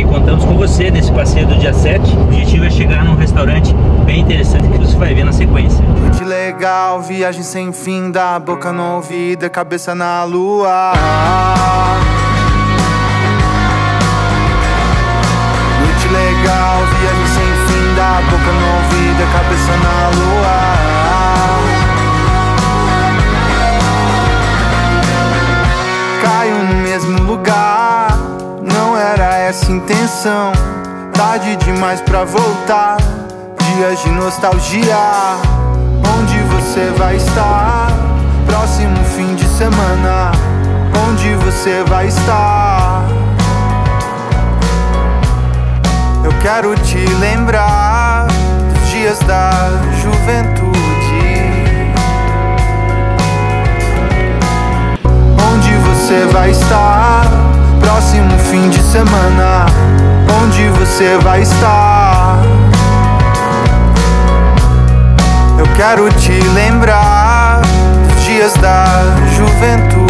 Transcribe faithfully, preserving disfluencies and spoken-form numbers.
aí, contamos com você nesse passeio do dia sete. O objetivo é chegar num restaurante bem interessante que você vai ver na sequência. Noite legal, viagem sem fim, da boca no ouvido, cabeça na lua. Noite legal, viagem sem fim, da boca no ouvido, cabeça na lua. Caio no mesmo lugar, não era essa a intenção. Tarde demais pra voltar, dias de nostalgia. Onde você vai estar? Próximo fim de semana, onde você vai estar? Eu quero te lembrar dos dias da juventude. Onde você vai estar? Próximo fim de semana, onde você vai estar? Eu quero te lembrar dos dias da juventude.